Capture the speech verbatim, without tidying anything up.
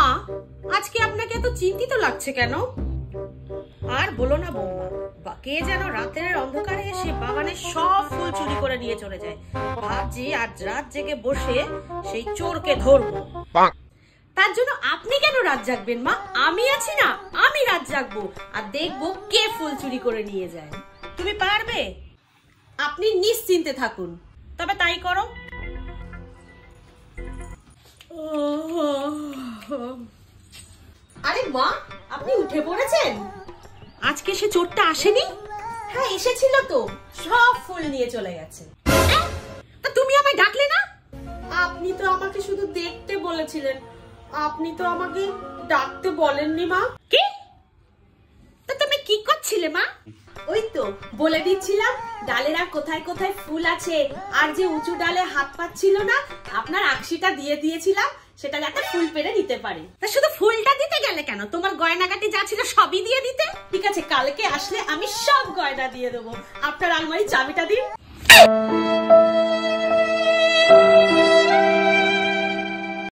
মা, আজকে আপনাকে এত চিন্তিত লাগছে কেন? আর বলো না বৌমা, কে যেন রাতের অন্ধকারে এসে বাগানের সব ফুল চুরি করে নিয়ে চলে যায়। ভাবছি আজ রাত জেগে বসে সেই চোরকে ধরবো। তার জন্য আপনি কেন রাত জাগবেন মা? আমি আছি না, আমি রাত জাগবো আর দেখবো কে ফুল চুরি করে নিয়ে যায়। তুমি পারবে? আপনি নিশ্চিন্তে থাকুন, তবে তাই করো। আরে মা, আপনি উঠে পড়েছেন? আজকে সে চোরটা আসেনি? হ্যাঁ এসেছিল তো, সব ফুল নিয়ে চলে গেছে। তা তুমি আমায় ডাকলে না? আপনি তো আমাকে শুধু দেখতে বলেছিলেন, আপনি তো আমাকে ডাকতে বলেননি মা। কি? তা তুমি কি করছিলে মা? ওই তো বলে দিচ্ছিলাম ডালের আর কোথায় কোথায় ফুল আছে, আর যে উঁচু ডালে হাত পাচ্ছিল না, আপনার আকশিটা দিয়ে দিয়েছিলাম সেটা যাতে ফুল পেড়ে নিতে পারে। তা শুধু ফুলটা দিতে গেলে কেন? তোমার গয়নাগাটি যা ছিল সবই দিয়ে দিতে। ঠিক আছে, কালকে আসলে আমি সব গয়না দিয়ে দেবো। আপনার আলমারির চাবিটা দিন।